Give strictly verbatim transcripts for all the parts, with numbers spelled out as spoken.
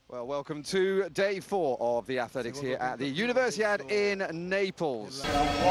Well, welcome to day four of the athletics here at the Universiade in Naples.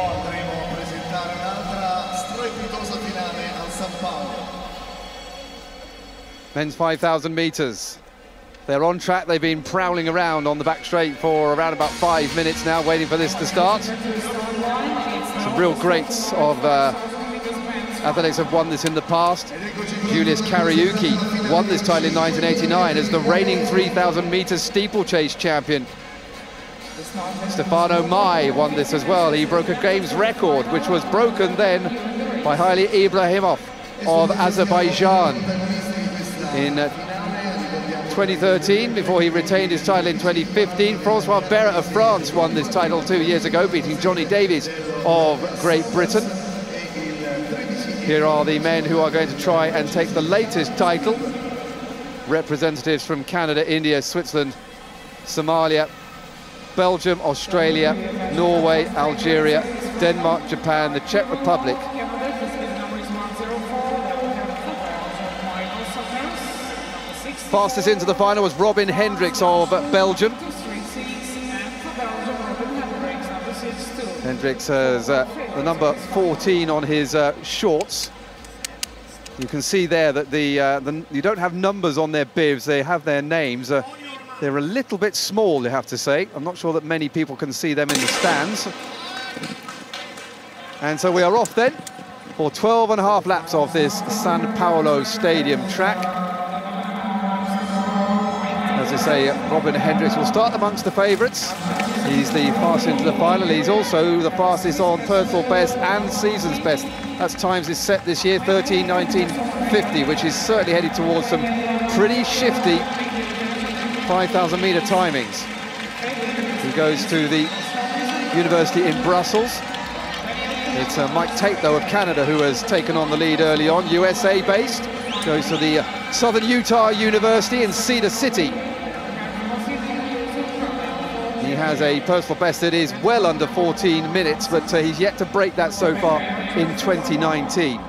Men's five thousand metres. They're on track. They've been prowling around on the back straight for around about five minutes now, waiting for this to start. Some real greats of uh, athletics have won this in the past. Julius Kariuki won this title in nineteen eighty-nine as the reigning three thousand metres steeplechase champion. Stefano Mai won this as well. He broke a games record, which was broken then by Haile Ibrahimov of Azerbaijan in uh, twenty thirteen, before he retained his title in twenty fifteen. Francois Berra of France won this title two years ago, beating Johnny Davies of Great Britain. Here are the men who are going to try and take the latest title. Representatives from Canada, India, Switzerland, Somalia, Belgium, Australia, Norway, Algeria, Denmark, Japan, the Czech Republic. Fastest into the final was Robin Hendricks of Belgium. Hendricks has uh, the number fourteen on his uh, shorts. You can see there that the, uh, the you don't have numbers on their bibs, they have their names. Uh, they're a little bit small, you have to say. I'm not sure that many people can see them in the stands. And so we are off then for twelve and a half laps of this San Paolo Stadium track. As I say, Robin Hendricks will start amongst the favourites. He's the fastest into the final. He's also the fastest on personal best and season's best. That's times his set this year, thirteen nineteen fifty, which is certainly headed towards some pretty shifty five thousand metre timings. He goes to the university in Brussels. It's uh, Mike Tate, though, of Canada, who has taken on the lead early on, U S A-based. Goes to the uh, Southern Utah University in Cedar City. He has a personal best that is well under fourteen minutes, but uh, he's yet to break that so far in twenty nineteen.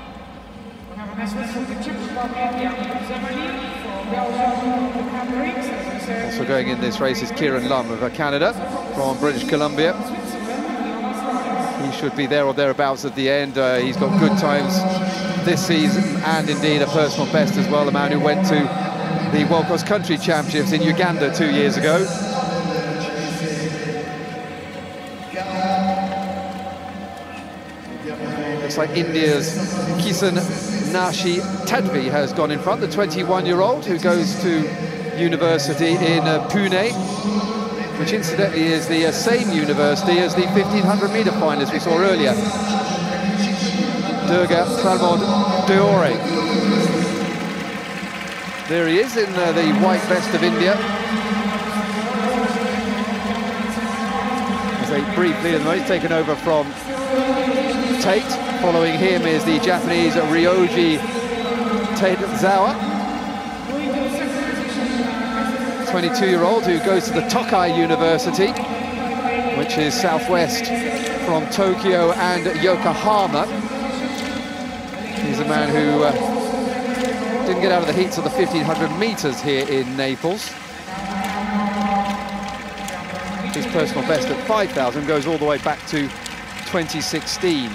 Also going in this race is Kieran Lum of uh, Canada from British Columbia. He should be there or thereabouts at the end. Uh, he's got good times this season and indeed a personal best as well. The man who went to the World Cross Country Championships in Uganda two years ago. Looks like India's Kisan Nashi Tadvi has gone in front, the twenty-one-year-old who goes to university in uh, Pune, which incidentally is the uh, same university as the fifteen hundred metre finalist we saw earlier, Durga Pramod Deore. There he is in uh, the white vest of India. As a brief lead at the moment, he's taken over from Tate. Following him is the Japanese Ryoji Tadezawa, twenty-two-year-old who goes to the Tokai University, which is southwest from Tokyo and Yokohama. He's a man who uh, didn't get out of the heats of the fifteen hundred metres here in Naples. His personal best at five thousand goes all the way back to twenty sixteen.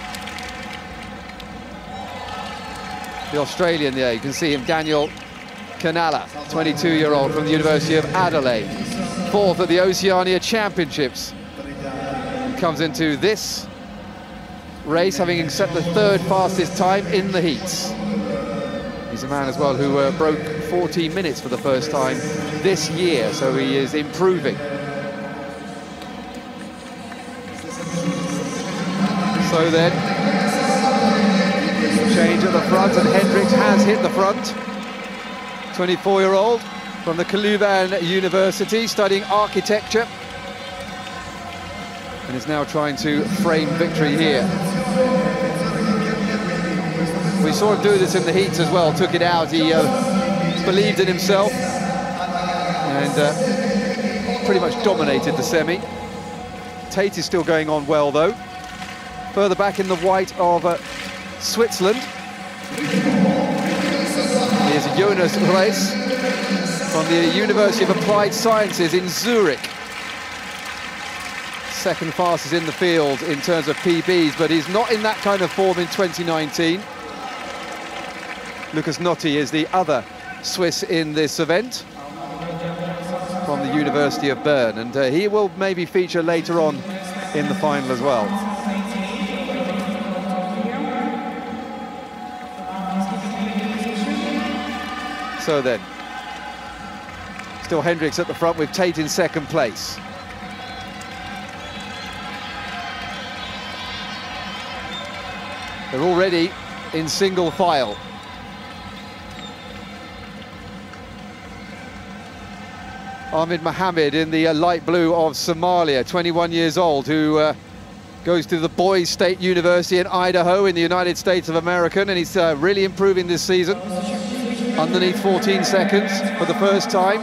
The Australian there, you can see him, Daniel Canala, twenty-two-year-old from the University of Adelaide. Fourth at the Oceania Championships. He comes into this race having set the third fastest time in the heats. He's a man as well who uh, broke fourteen minutes for the first time this year, so he is improving. So then, change at the front, and Hendricks has hit the front. twenty-four-year-old from the Kuluvan University, studying architecture, and is now trying to frame victory here. We saw him do this in the heats as well, took it out. He uh, believed in himself and uh, pretty much dominated the semi. Tate is still going on well, though. Further back in the white of uh, Switzerland, here's Jonas Reis from the University of Applied Sciences in Zurich. Second fastest in the field in terms of P Bs, but he's not in that kind of form in twenty nineteen. Lukas Notti is the other Swiss in this event from the University of Bern, and uh, he will maybe feature later on in the final as well. So then, still Hendricks at the front with Tate in second place. They're already in single file. Ahmed Mohamed in the uh, light blue of Somalia, twenty-one years old, who uh, goes to the Boise State University in Idaho in the United States of America, and he's uh, really improving this season. Underneath fourteen seconds for the first time.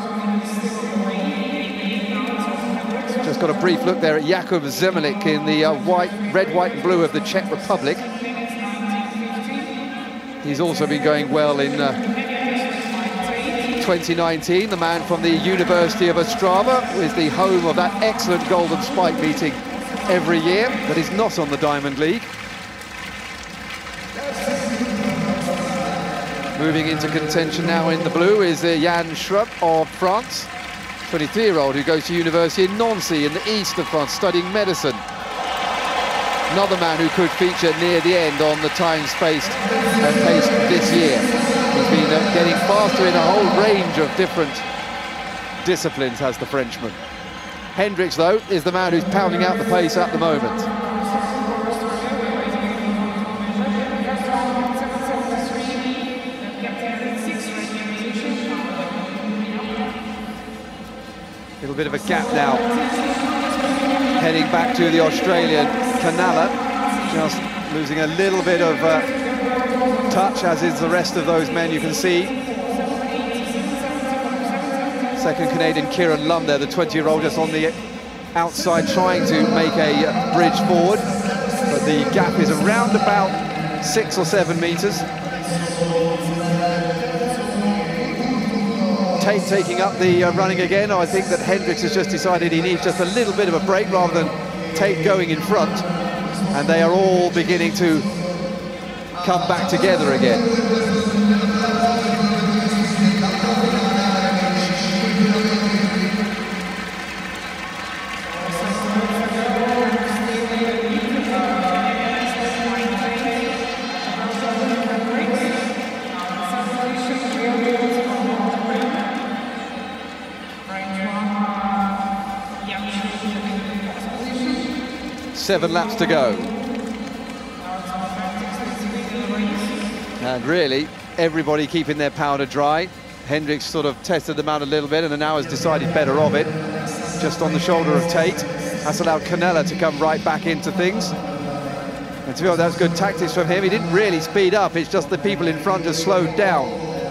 Just got a brief look there at Jakub Zemelik in the uh, white, red, white and blue of the Czech Republic. He's also been going well in uh, twenty nineteen. The man from the University of Ostrava is the home of that excellent Golden Spike meeting every year, but he's not on the Diamond League. Moving into contention now in the blue is uh, Jan Schrupp of France, twenty-three-year-old who goes to university in Nancy in the east of France, studying medicine. Another man who could feature near the end on the time spaced and paced this year. He's been uh, getting faster in a whole range of different disciplines, has the Frenchman. Hendricks, though, is the man who's pounding out the pace at the moment. Little bit of a gap now, heading back to the Australian Canala, just losing a little bit of uh, touch, as is the rest of those men you can see. Second Canadian Kieran Lum there, the twenty-year-old, just on the outside trying to make a uh, bridge forward, but the gap is around about six or seven metres. Tate taking up the uh, running again. I think that Hendricks has just decided he needs just a little bit of a break rather than Tate going in front, and they are all beginning to come back together again. Seven laps to go. And really, everybody keeping their powder dry. Hendricks sort of tested them out a little bit and now has decided better of it. Just on the shoulder of Tate. That's allowed Canella to come right back into things. And to be honest, that was good tactics from him. He didn't really speed up, it's just the people in front just slowed down.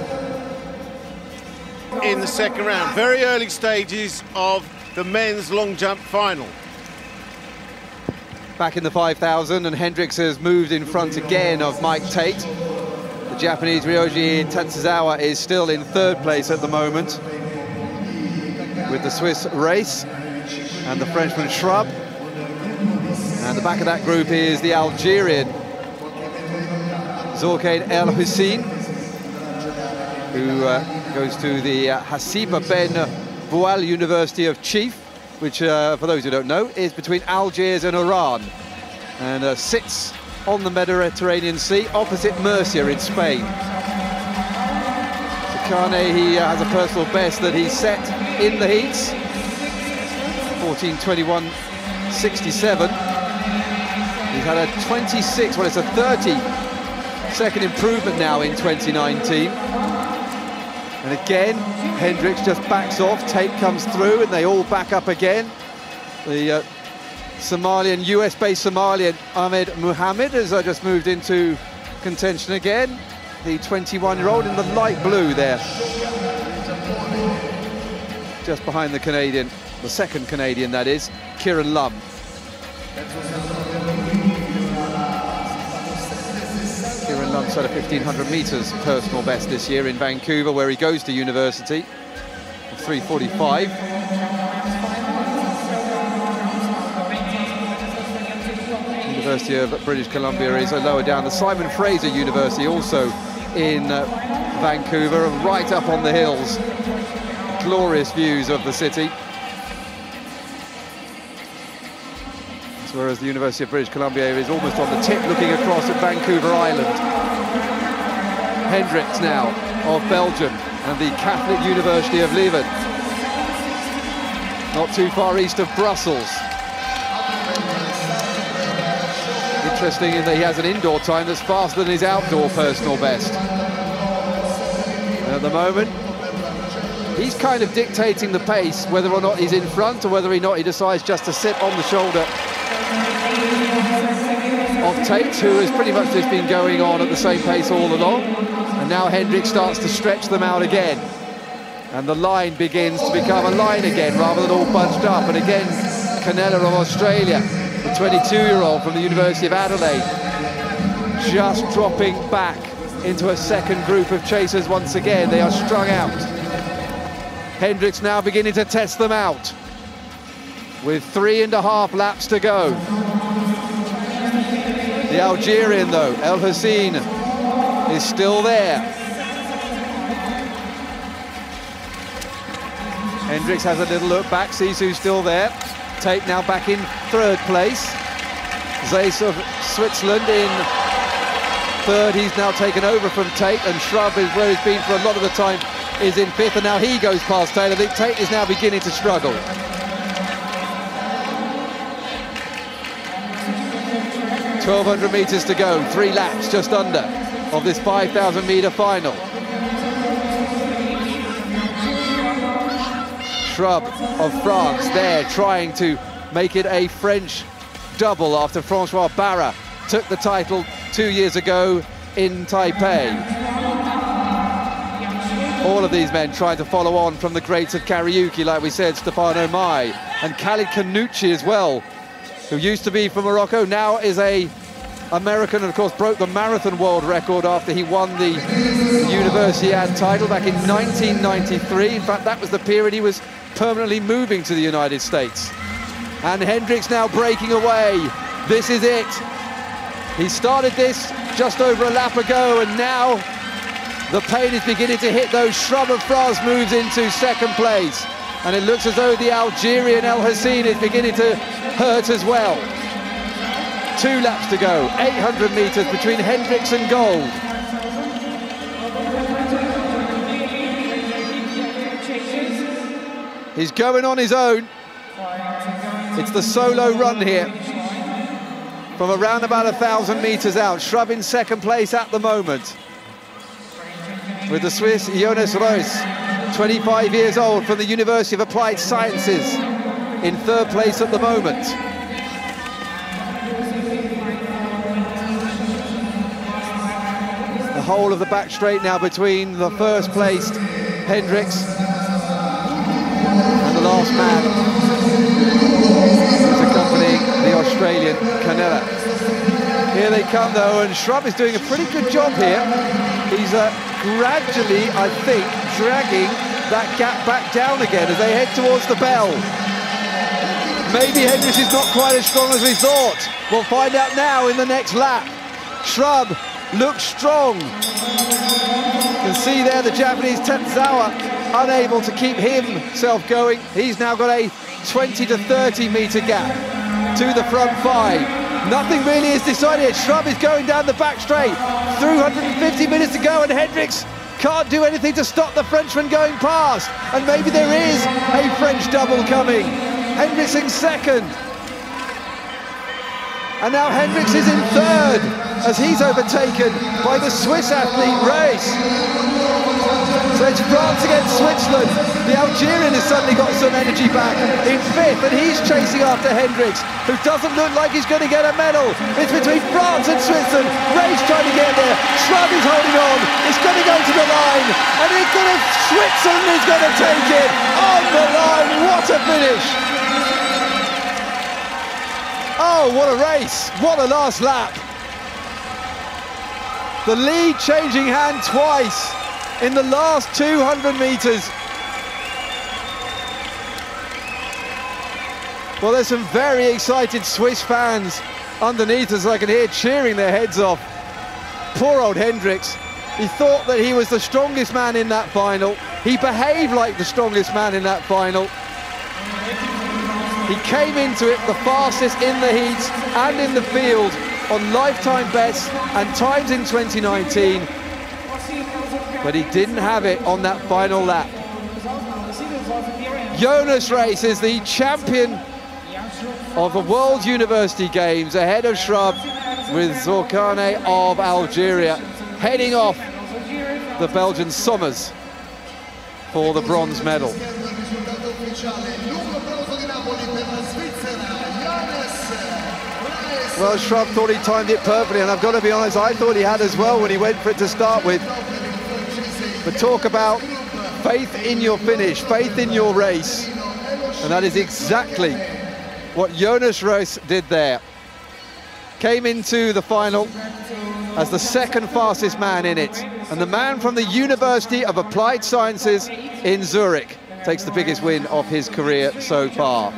In the second round, very early stages of the men's long jump final. Back in the five thousand, and Hendricks has moved in front again of Mike Tate. The Japanese Ryoji Tatsuzawa is still in third place at the moment, with the Swiss Race and the Frenchman Schrupp. And the back of that group is the Algerian Zorkain El Hussein, who uh, goes to the uh, Hasiba Ben Boual University of Chief, which, uh, for those who don't know, is between Algiers and Oran, and uh, sits on the Mediterranean Sea, opposite Murcia in Spain. Sakane, he uh, has a personal best that he set in the heats, fourteen twenty-one sixty-seven. He's had a twenty-six, well, it's a thirty second improvement now in twenty nineteen. And again, Hendricks just backs off, Tate comes through, and they all back up again. The uh, Somalian, U S-based Somalian Ahmed Mohamed has uh, just moved into contention again. The twenty-one-year-old in the light blue there. Just behind the Canadian, the second Canadian that is, Kieran Lum. Kieran Lum set a fifteen hundred metres personal best this year in Vancouver, where he goes to university. three forty-five. University of British Columbia is lower down. The Simon Fraser University also in uh, Vancouver, right up on the hills. Glorious views of the city. Whereas the University of British Columbia is almost on the tip, looking across at Vancouver Island. Hendricks now of Belgium and the Catholic University of Leuven, not too far east of Brussels. Interesting in that he has an indoor time that's faster than his outdoor personal best. And at the moment, he's kind of dictating the pace, whether or not he's in front or whether or not he decides just to sit on the shoulder of Tate, who has pretty much just been going on at the same pace all along. And now Hendricks starts to stretch them out again. And the line begins to become a line again, rather than all bunched up. And again, Canella of Australia, the twenty-two-year-old from the University of Adelaide, just dropping back into a second group of chasers once again. They are strung out. Hendricks now beginning to test them out, with three and a half laps to go. The Algerian, though, El Hassin, is still there. Hendricks has a little look back, sees who's still there. Tate now back in third place. Zeiss of Switzerland in third. He's now taken over from Tate, and Shrub is where he's been for a lot of the time, is in fifth, and now he goes past Tate. I think Tate is now beginning to struggle. twelve hundred metres to go, three laps just under of this five thousand metre final. Shrub of France there trying to make it a French double after Francois Barra took the title two years ago in Taipei. All of these men trying to follow on from the greats of karaoke, like we said, Stefano Mai, and Khalid Kanucci as well, who used to be from Morocco, now is a American, and of course broke the marathon world record after he won the Universiade title back in nineteen ninety-three. In fact, that was the period he was permanently moving to the United States. And Hendricks now breaking away. This is it. He started this just over a lap ago, and now the pain is beginning to hit those. Shrub of France moves into second place, and it looks as though the Algerian El Hassin is beginning to hurt as well. Two laps to go, eight hundred metres between Hendricks and gold. He's going on his own. It's the solo run here from around about a thousand metres out. Shrub in second place at the moment, with the Swiss Jonas Reus, twenty-five years old, from the University of Applied Sciences, in third place at the moment. The whole of the back straight now between the first placed Hendricks and the last man who's accompanying the Australian Canella. Here they come though, and Shrub is doing a pretty good job here. He's uh, gradually, I think, dragging that gap back down again as they head towards the bell. Maybe Hendricks is not quite as strong as we thought. We'll find out now in the next lap. Shrub looks strong. You can see there the Japanese Tetsuzawa unable to keep himself going. He's now got a twenty to thirty metre gap to the front five. Nothing really is decided. Shrub is going down the back straight. three hundred fifty minutes to go, and Hendricks can't do anything to stop the Frenchman going past. And maybe there is a French double coming. Hendricks in second. And now Hendricks is in third, as he's overtaken by the Swiss athlete Reus. So it's France against Switzerland. The Algerian has suddenly got some energy back in fifth, and he's chasing after Hendricks, who doesn't look like he's going to get a medal. It's between France and Switzerland. Reus trying to get there. Shrub is holding on. It's going to go to the line, and it's going to, Switzerland is going to take it on the line. What a finish! Oh, what a race, what a last lap. The lead changing hand twice in the last two hundred metres. Well, there's some very excited Swiss fans underneath us. I can hear cheering their heads off. Poor old Hendricks. He thought that he was the strongest man in that final. He behaved like the strongest man in that final. He came into it the fastest in the heats and in the field on lifetime bests and times in twenty nineteen. But he didn't have it on that final lap. Jonas Race is the champion of the World University Games, ahead of Shrub with Zorkane of Algeria, heading off the Belgian Sommers for the bronze medal. Well, Shrub thought he timed it perfectly, and I've got to be honest, I thought he had as well when he went for it to start with. But talk about faith in your finish, faith in your race, and that is exactly what Jonas Race did there. Came into the final as the second fastest man in it, and the man from the University of Applied Sciences in Zurich takes the biggest win of his career so far.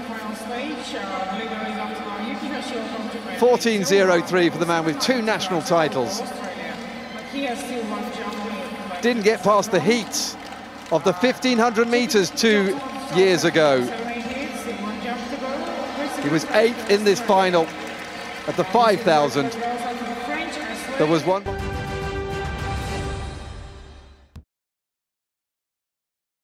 fourteen oh three for the man with two national titles. Didn't get past the heats of the fifteen hundred meters two years ago. He was eighth in this final. At the five thousand, there was one.